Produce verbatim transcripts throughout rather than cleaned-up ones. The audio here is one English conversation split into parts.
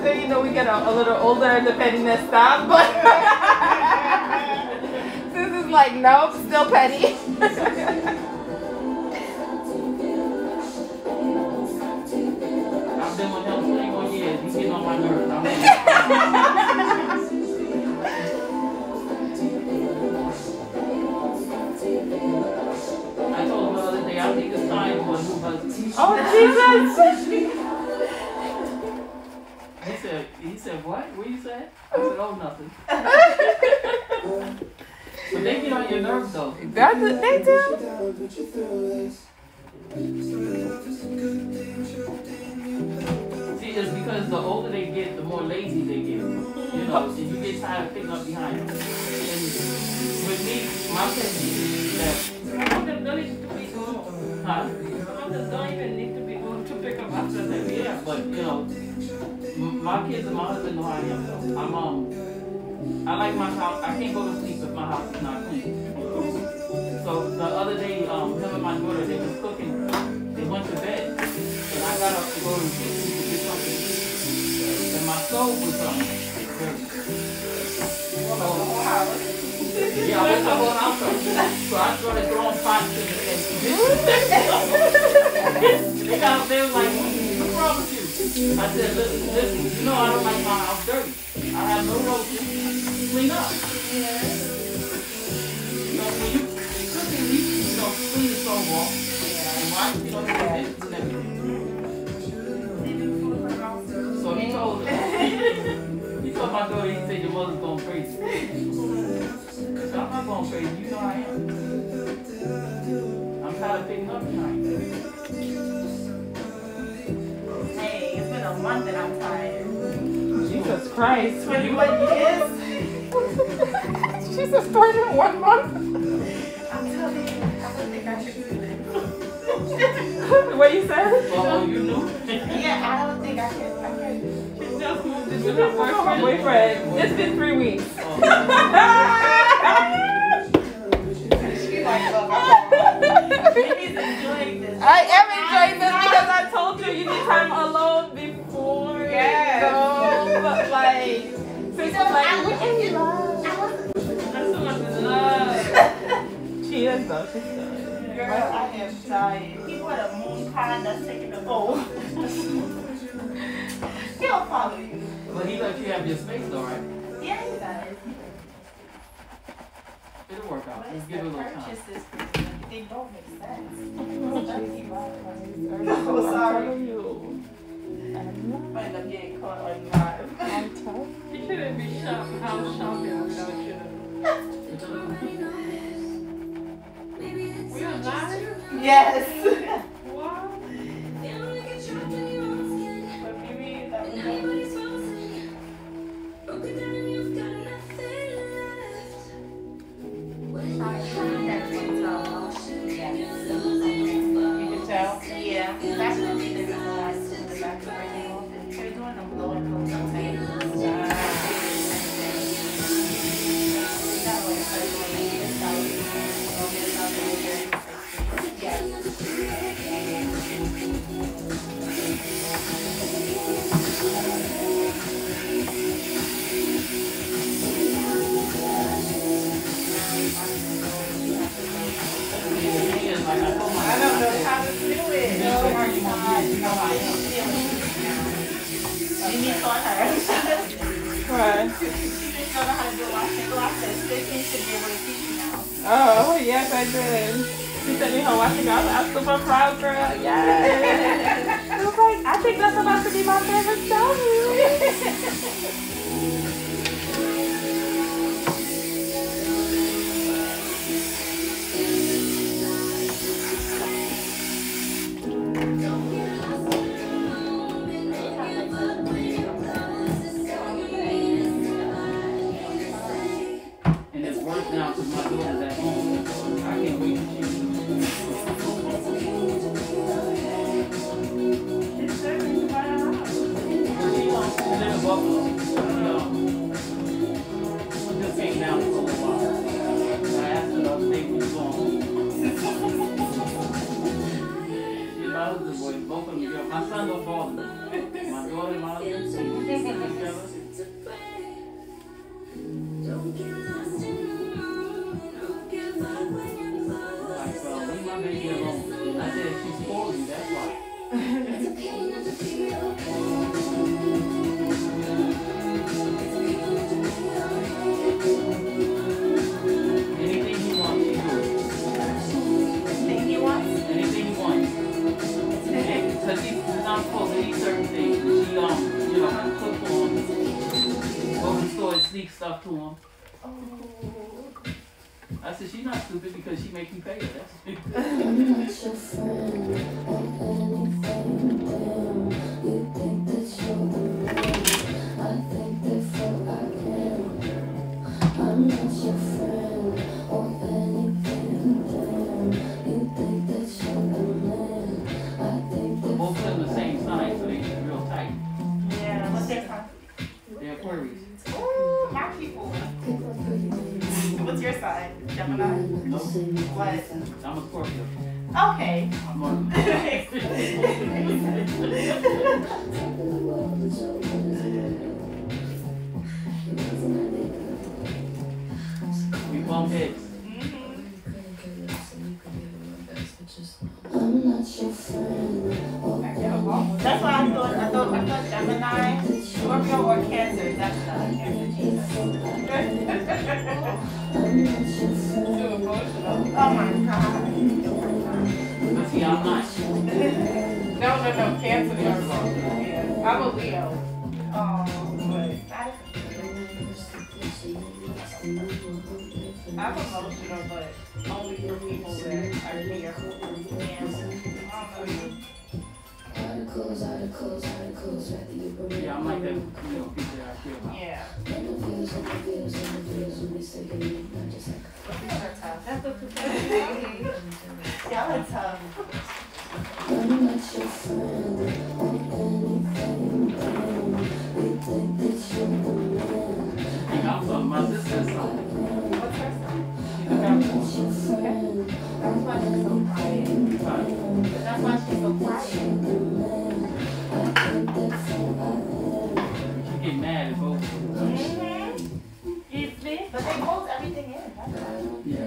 after, you know, we get a, a little older, the pettiness stops. But this is like, nope, still petty. I've been with him twenty-one years. He's getting on my nerves. I'm I told him the other day, I think it's time for a new husband. Oh, Jesus! He said, he said, what? What you said? I said, oh, nothing. But they get on your nerves, though. That's what they do. See, it's because the older they get, the more lazy they get. You know, and you get tired of picking up behind them. And with me, my technique is that some of them don't need to be moved. Huh? Some of them don't even need to be moved to pick up after them. Yeah, but, you know, m- my kids and my husband know how I am, though. I'm, um, I like my house. I can't go to sleep if my house is not clean. So the other day, um, him and my daughter, they was cooking. They went to bed, and I got up to go to the kitchen to get something to eat. And my stove was on. Um, so, yeah, I went to the whole house. So I started throwing pots in the and they got up there like, what's wrong with you? I said, listen, listen, you know I don't like my house dirty. I have no roaches. Clean up. Yeah. You know, when you cooking, you, you know, clean the stove off. And watch, you know, the dishes and everything. So he told her, he told my daughter, he said, your mother's going crazy. So I'm not going crazy, you know I am. I'm tired of picking up tonight. Hey, it's been a month and I'm tired. Jesus Christ. twenty-one years? Jesus Christ in one month? I'm telling you, I don't think I should do this. What you said? Oh, you knew? Yeah, I don't think I can. I can. She just moved into With her her boyfriend. boyfriend. It's been three weeks. She's like, look, I'm Maybe enjoying this. I am enjoying this because I told you you need time alone before. Yes. So, but like, since So, like, I was in love. I was That's so much in love. she is though. She's good. Girl, I am tired. He put a moon pie that's taking a bowl. He'll follow you. But he let you have your space though, right? Yeah, he does. It'll work out. But Just it's give it a the little time. purchases, they don't make sense. Oh, sorry. You. Might end up getting caught on live. I'm telling You shouldn't be shop, house shopping without you. We are live? Yes. What? But maybe that was You can tell? Yeah. That's what they did in the last two. The back to breaking off. And they're doing them low and low sometimes. I don't know how to do it. No, you know I am feeling it now. Mimi taught her. Right. She didn't know how to do washing glasses. Tiffany should be able to teach you now. Oh, yes, I did. She sent me her washing out. I'm super proud, girl. Yes. I was like, I think that's about to be my favorite song. And it's working out because my daughter's at home. I can't wait to see her. It's serving to buy a house. She wants to live in Buffalo. No. She just came down for a little while. I asked her the other day who's going. She's my husband, boy. Both of them, girl. My son don't bother me. My daughter, my husband. sneak stuff to him. Oh. I said, she's not stupid because she makes me pay her. That's I'm not your friend or anything, damn. You think that you're the man, I think therefore I am. I'm not your friend or anything, damn. You think that you're the man, I think both of them therefore the same sign, so they get real tight. Yeah, what's their sign? They're Aquarius. Ooh, my people. What's your sign? Gemini? No, What? I'm a Scorpio. Okay. I'm a. We bump heads. I'm not your friend or That's why I thought, I thought, I thought Gemini, Scorpio, or Cancer. That's not Cancer. I'm not your friend. Too emotional. Oh my God. But see, I'm not. No, no, no. Cancer, they are wrong. Yeah. I'm a Leo. Oh, but that is. I'm emotional, but only for people that are here. Articles, articles, articles, rather you bring Yeah, I'm like that, you know, people that I care about. Yeah. interviews, interviews, interviews, when they say they not just like Y'all are tough. That's what you're saying. Y'all are tough. I'm not your friend or anything, damn. You think that you're the man, Hey, I'm talking about this and something. What's her sign? She's a I'm Capricorn. not your friend. That's why she's so quiet. Right. That's why she's so quiet. I think therefore I am. She get mad at both. Mm-hmm. Easily. But they hold everything in. That's why. Yeah.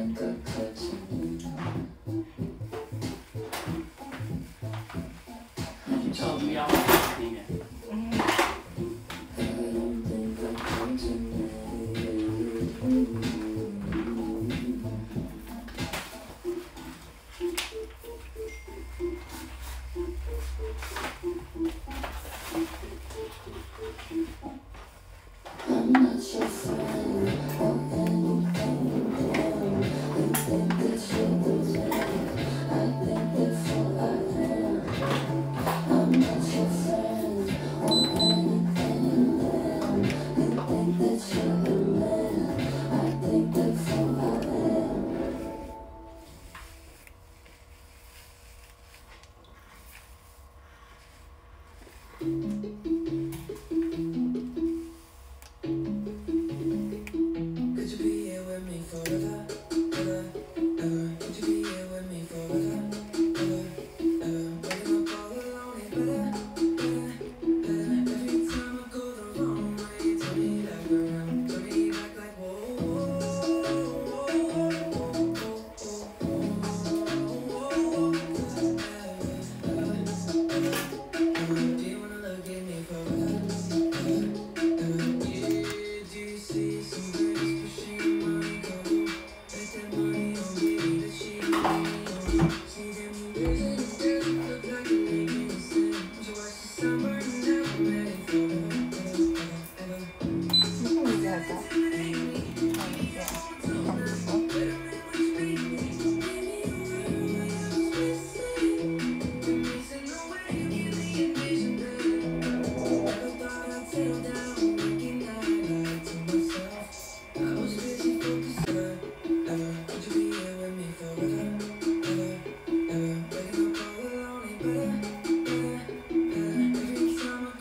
She tells me I'm everything. I'm not your friend or anything, damn. You think that you're the man, I think therefore I am. I'm not your friend or anything, damn. You think that you're the man, I think therefore I am. Could you be here with me forever, ever, ever? Could you be here with me forever, ever, ever? Waking up all alone is better, better, better. Every time I go the wrong way, you turn me back around, turn me back like whoa, whoa, whoa, whoa, whoa, whoa, ever, ever, ever. Do you wanna look at me forever, ever, ever? Yeah, do you see some girls pushing money go? Bet that money on me, that she see them girls and them girls look like they make me sin. So watch the sun burning out, I'm ready forever, ever, ever, ever. Every time I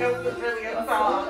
know it was really a song.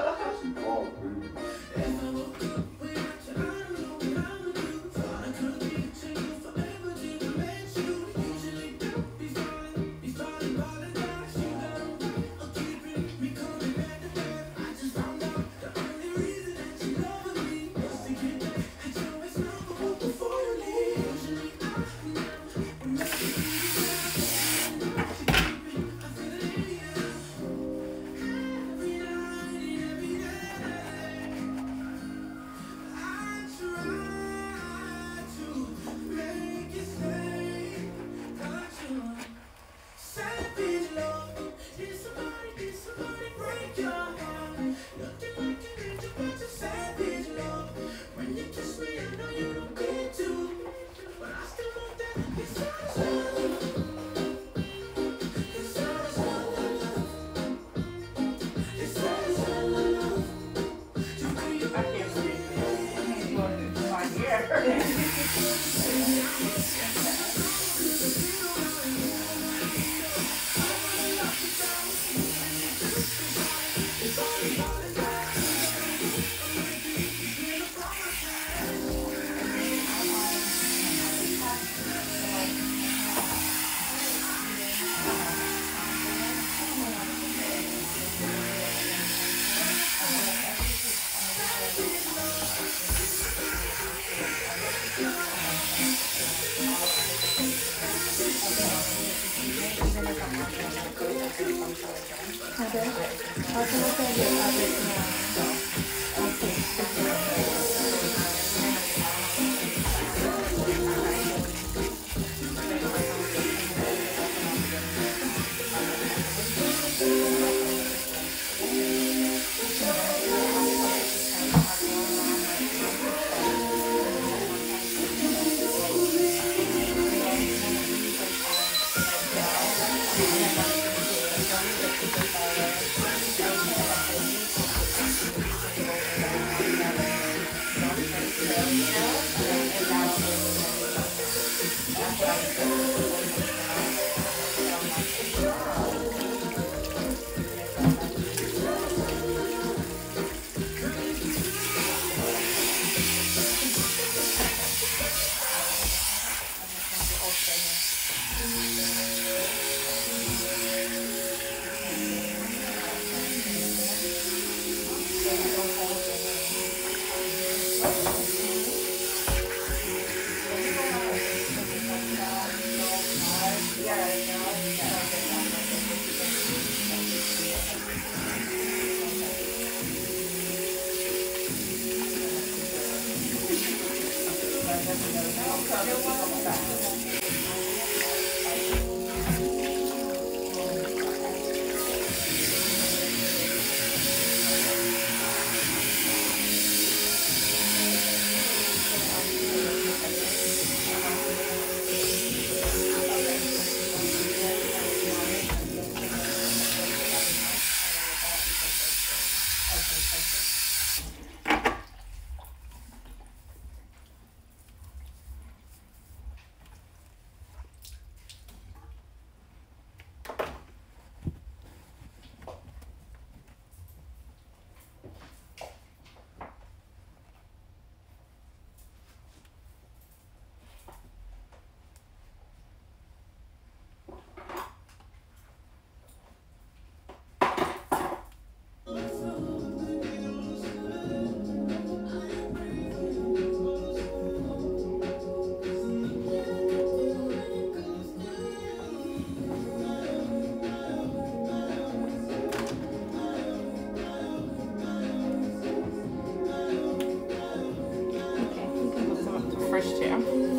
First chair.